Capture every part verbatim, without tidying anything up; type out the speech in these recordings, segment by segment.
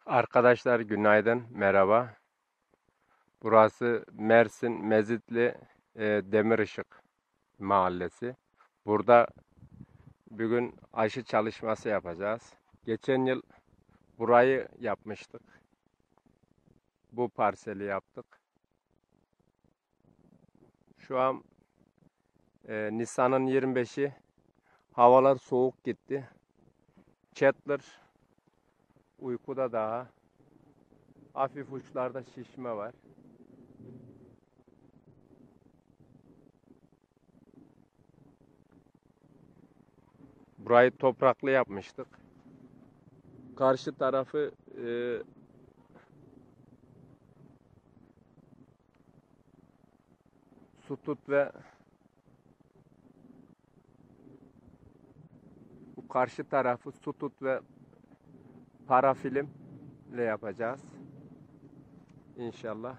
Arkadaşlar günaydın, merhaba. Burası Mersin Mezitli e, Demirışık Mahallesi. Burada bugün aşı çalışması yapacağız. Geçen yıl burayı yapmıştık. Bu parseli yaptık. Şu an e, Nisan'ın yirmi beşi. Havalar soğuk gitti. Chatler uykuda daha. Hafif uçlarda şişme var. Burayı topraklı yapmıştık. Karşı tarafı e, su tut ve bu karşı tarafı su tut ve parafilm ile yapacağız. İnşallah.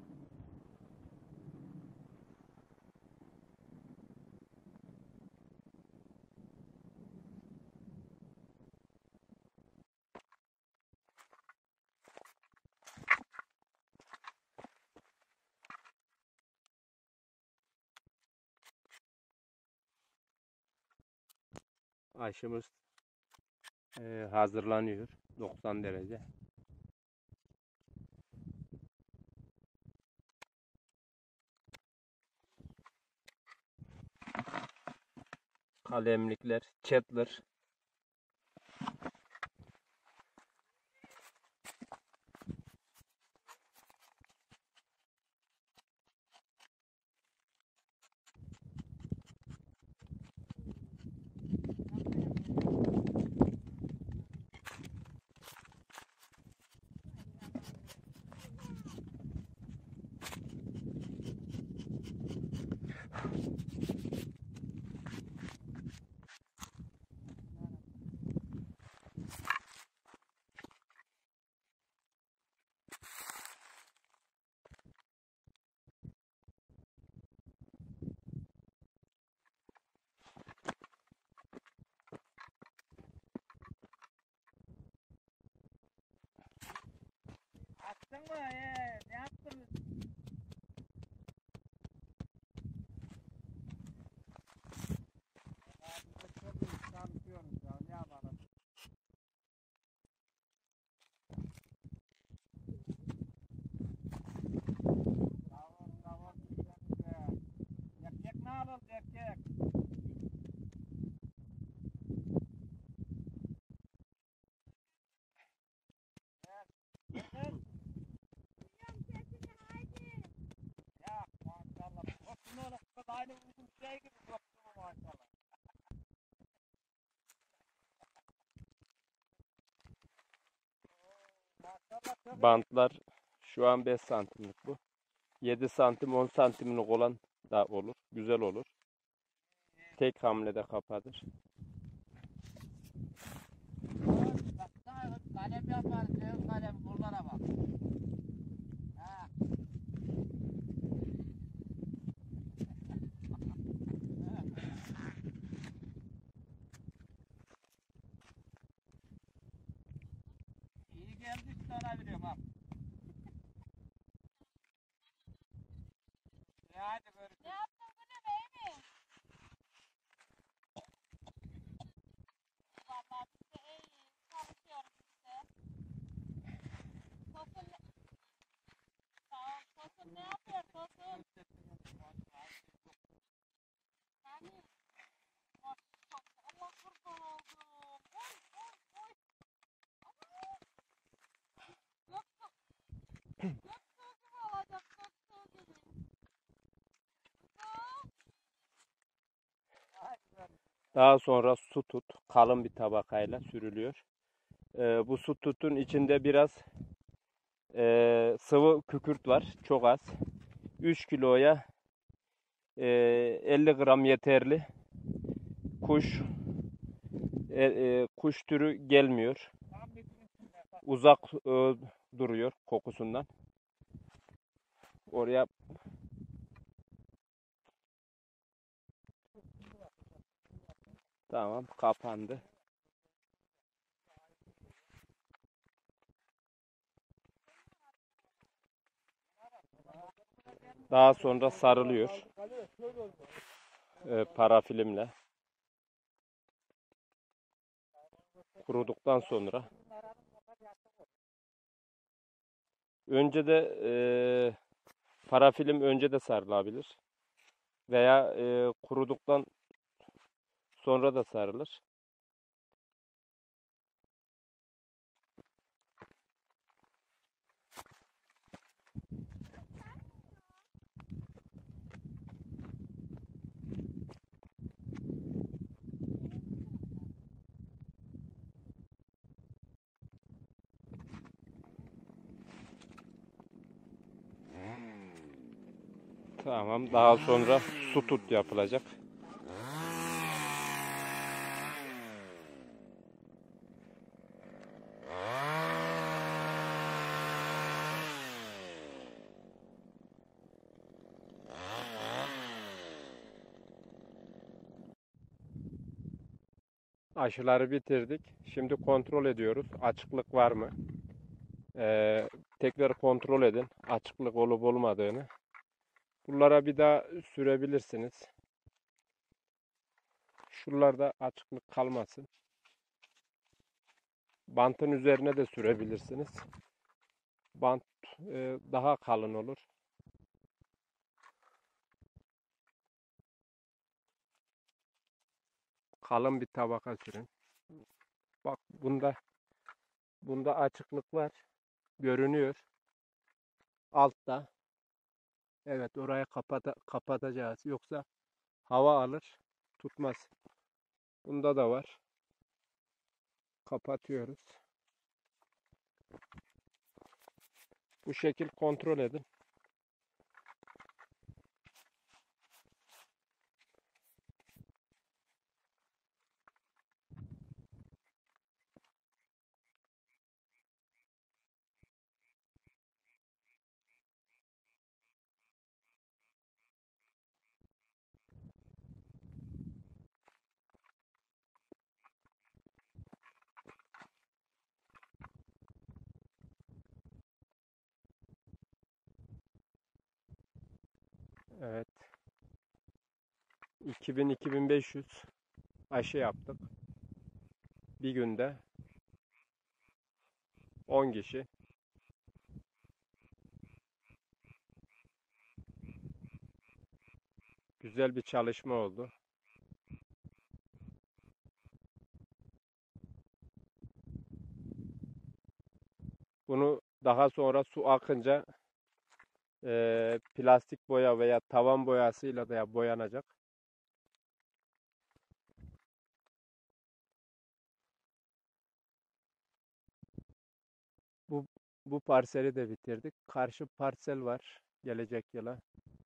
Aşımız e, hazırlanıyor. doksan derece. Kalemlikler, chatler. Attın mı? Ee, ne yaptınız? Ya biz de çok iyi çalışıyoruz ya. Ne yapalım? Davul davul bizden. Erkek ne alır erkek? Evet. Ya maşallah. Bakın öyle kız aynı bizim şey gibi baktım maşallah. Maşallah çok iyi. Bantlar şu an beş santimlik bu. yedi santim on santimlik olan da olur. Güzel olur. Tek hamlede kapatır. Bak daha kalem yaparız. Dev kalem buralara bak. Ha. İyi geldi sana biliyorum bak. Ya hadi görüşürüz. Ne yaptın bu ne baby? Vallahi biz de iyi çalışıyoruz işte. Tosun ne? Tamam, Tosun ne yapıyor Tosun? Yani bak çok Allah kurban oldum. Oy oy oy. Ama Göktuğ, Göktuğ gibi olacak Göktuğ gibi. Kızım. Hadi görüşürüz. Daha sonra su tut kalın bir tabakayla sürülüyor. Ee, bu su tutun içinde biraz e, sıvı kükürt var. Çok az. üç kiloya e, elli gram yeterli. Kuş e, e, kuş türü gelmiyor. Tam bir gün içinde bak. Uzak e, duruyor kokusundan. Oraya tamam kapandı. Daha sonra sarılıyor e, parafilimle. Kuruduktan sonra. Önce de e, parafilim önce de sarılabilir. Veya e, kuruduktan sonra da sarılır. Tamam. Daha sonra su tut yapılacak. Aşıları bitirdik. Şimdi kontrol ediyoruz. Açıklık var mı? Ee, tekrar kontrol edin. Açıklık olup olmadığını. Bunlara bir daha sürebilirsiniz. Şuralarda açıklık kalmasın. Bantın üzerine de sürebilirsiniz. Bant e, daha kalın olur. Kalın bir tabaka sürün. Bak bunda bunda açıklık var. Görünüyor. Altta. Evet, orayı kapata, kapatacağız. Yoksa hava alır, tutmaz. Bunda da var. Kapatıyoruz. Bu şekil kontrol edin. Evet. iki bin iki bin beş yüz aşı yaptık. Bir günde on kişi. Güzel bir çalışma oldu. Bunu daha sonra su akınca e, plastik boya veya tavan boyasıyla da boyanacak. Bu bu parseli de bitirdik. Karşı parsel var gelecek yıla.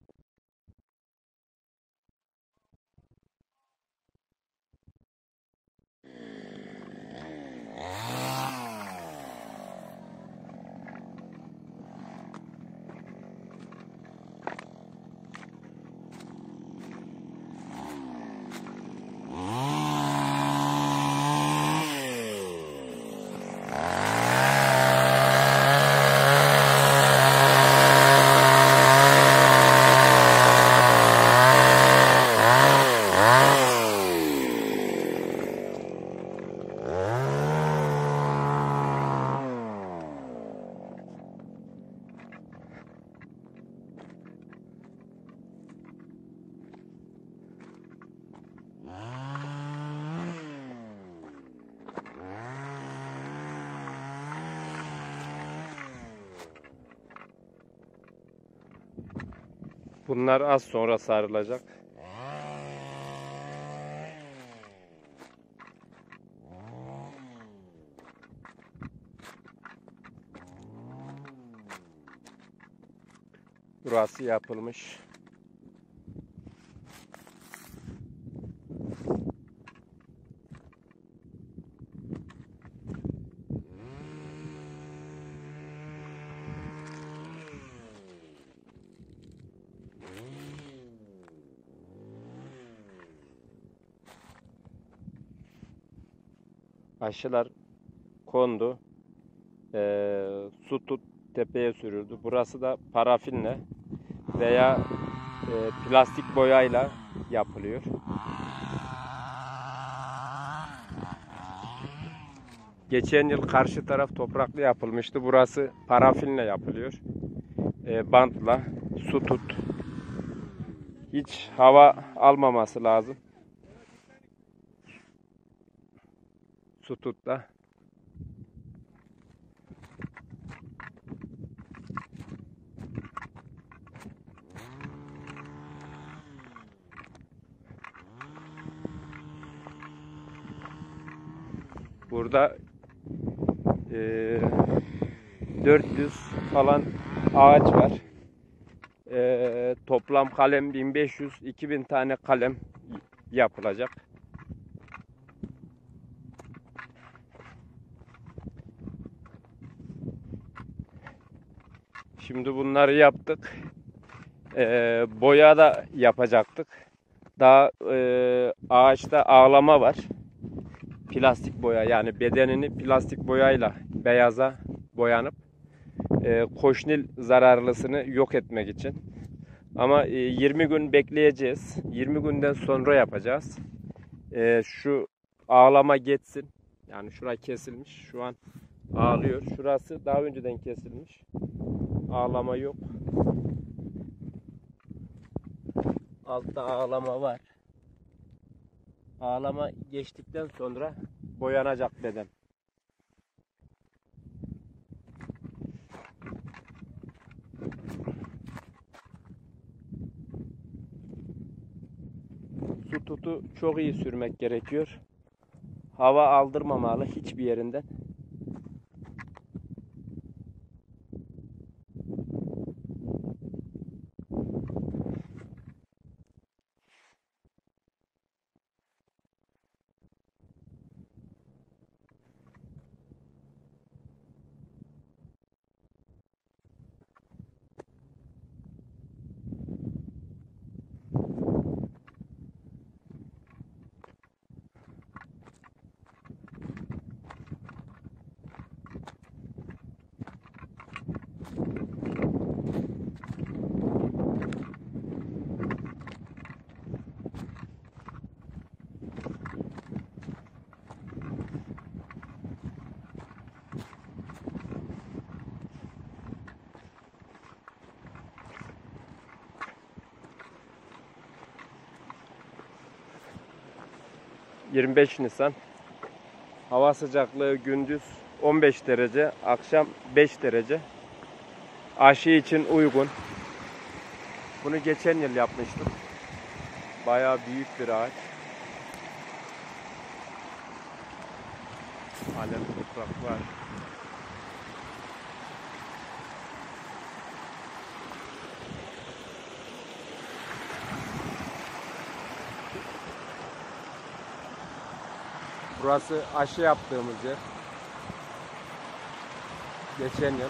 Bunlar az sonra sarılacak. Burası yapılmış. Aşılar kondu. Ee, su tut tepeye sürüldü. Burası da parafinle veya e, plastik boyayla yapılıyor. Geçen yıl karşı taraf topraklı yapılmıştı. Burası parafinle yapılıyor. E, bantla, su tut. Hiç hava almaması lazım. Su tutla. Burada e, dört yüz falan ağaç var. E, toplam kalem bin beş yüz iki bin tane kalem yapılacak. Şimdi bunları yaptık. E, boya da yapacaktık. Daha e, ağaçta ağlama var. Plastik boya, yani bedenini plastik boyayla beyaza boyanıp e, koşnil zararlısını yok etmek için. Ama e, yirmi gün bekleyeceğiz. yirmi günden sonra yapacağız. E, şu ağlama geçsin. Yani şura kesilmiş. Şu an ağlıyor. Şurası daha önceden kesilmiş. Ağlama yok. Altta ağlama var. Ağlama geçtikten sonra boyanacak beden. Su tutu çok iyi sürmek gerekiyor. Hava aldırmamalı hiçbir yerinden. yirmi beş Nisan. Hava sıcaklığı gündüz on beş derece, akşam beş derece. Aşı için uygun. Bunu geçen yıl yapmıştım. Bayağı büyük bir ağaç. Alem toprak var. Burası aşı yaptığımız yer. Geçen yıl.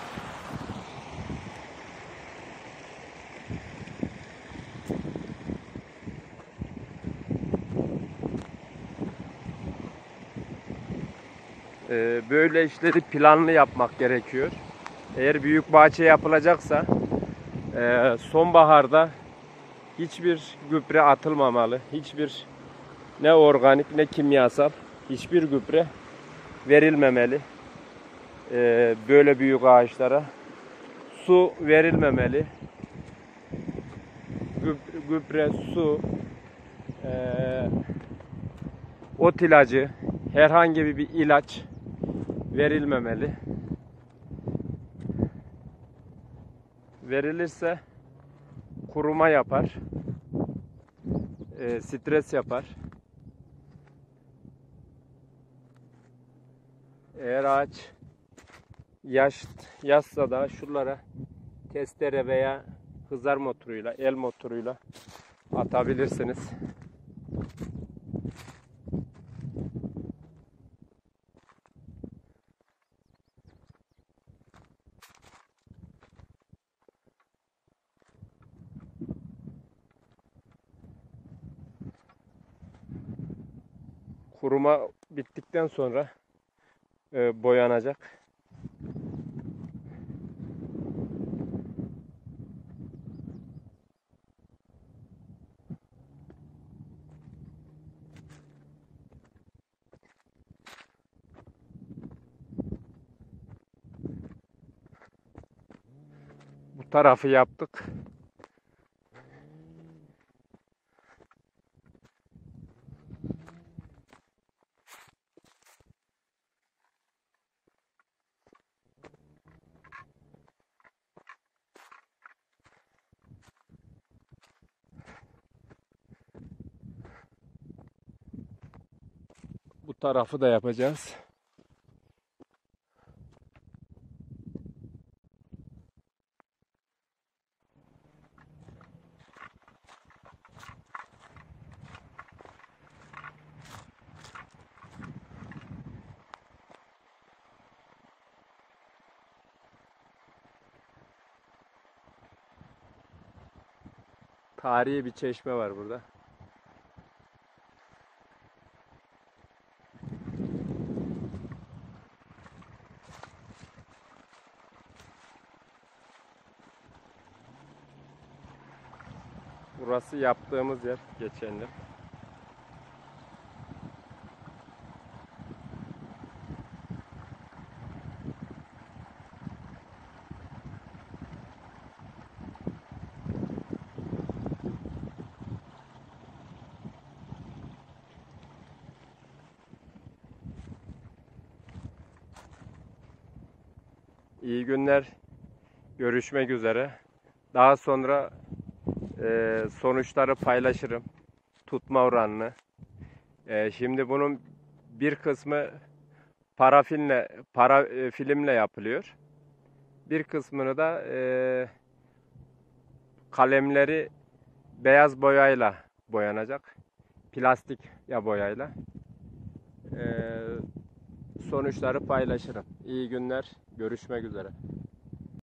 Ee, böyle işleri planlı yapmak gerekiyor. Eğer büyük bahçe yapılacaksa e, sonbaharda hiçbir gübre atılmamalı. Hiçbir ne organik ne kimyasal hiçbir gübre verilmemeli. Ee, böyle büyük ağaçlara su verilmemeli. Gübre, gübre su, e, ot ilacı, herhangi bir ilaç verilmemeli. Verilirse kuruma yapar, e, stres yapar. Eğer ağaç yaş, yaşsa da şuralara testere veya hızar motoruyla, el motoruyla atabilirsiniz. Kuruma bittikten sonra e, boyanacak. Bu tarafı yaptık. Bu tarafı da yapacağız. Tarihi bir çeşme var burada. Burası yaptığımız yer geçen yıl. İyi günler. Görüşmek üzere. Daha sonra e, sonuçları paylaşırım. Tutma oranını. E, şimdi bunun bir kısmı parafinle, para e, filmle yapılıyor. Bir kısmını da e, kalemleri beyaz boyayla boyanacak. Plastik ya boyayla. E, sonuçları paylaşırım. İyi günler. Görüşmek üzere.